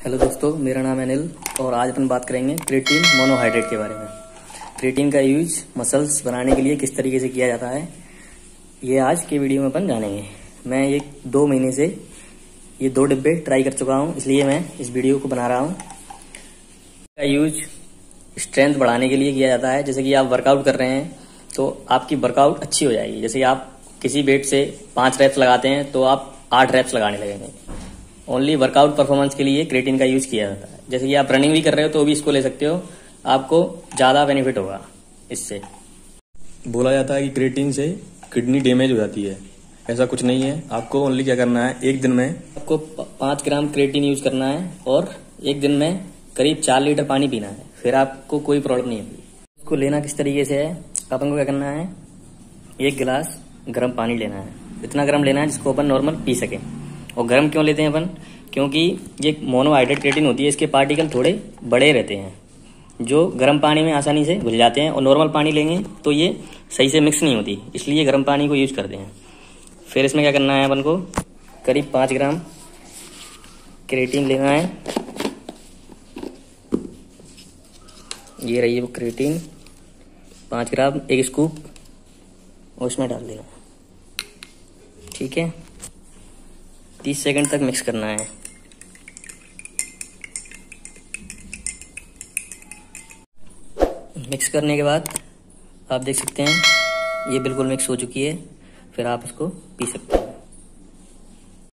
Hello दोस्तों, मेरा नाम है अनिल और आज अपन बात करेंगे क्रिएटिन मोनोहाइड्रेट के बारे में। क्रिएटिन का यूज मसल्स बनाने के लिए किस तरीके से किया जाता है, ये आज के वीडियो में अपन जानेंगे। मैं ये 2 महीने से ये 2 डिब्बे ट्राई कर चुका हूँ, इसलिए मैं इस वीडियो को बना रहा हूँ। का यूज स्ट्रेंथ बढ़ाने के लिए किया जाता है। जैसे कि आप वर्कआउट कर रहे हैं तो आपकी वर्कआउट अच्छी हो जाएगी। जैसे कि आप किसी वेट से 5 रेप्स लगाते हैं तो आप 8 रेप्स लगाने लगेंगे। ओनली वर्कआउट परफॉर्मेंस के लिए क्रिएटिन का यूज किया जाता है। जैसे कि आप रनिंग भी कर रहे हो तो भी इसको ले सकते हो, आपको ज्यादा बेनिफिट होगा इससे। बोला जाता है कि क्रिएटिन से किडनी डैमेज हो जाती है, ऐसा कुछ नहीं है। आपको ओनली क्या करना है, एक दिन में आपको 5 ग्राम क्रिएटिन यूज करना है और एक दिन में करीब 4 लीटर पानी पीना है, फिर आपको कोई प्रॉब्लम नहीं होगी। इसको लेना किस तरीके से है, अपन को क्या करना है, 1 गिलास गर्म पानी लेना है। इतना गर्म लेना है जिसको अपन नॉर्मल पी सकें। और गर्म क्यों लेते हैं अपन, क्योंकि ये मोनोहाइड्रेट क्रिएटिन होती है, इसके पार्टिकल थोड़े बड़े रहते हैं जो गर्म पानी में आसानी से घुल जाते हैं। और नॉर्मल पानी लेंगे तो ये सही से मिक्स नहीं होती, इसलिए गर्म पानी को यूज करते हैं। फिर इसमें क्या करना है, अपन को करीब 5 ग्राम क्रिएटिन लेना है। ये रही वो क्रिएटिन 5 ग्राम, 1 स्कूप और इसमें डाल देना। ठीक है, 30 सेकंड तक मिक्स करना है। मिक्स करने के बाद आप देख सकते हैं ये बिल्कुल मिक्स हो चुकी है। फिर आप इसको पी सकते हैं।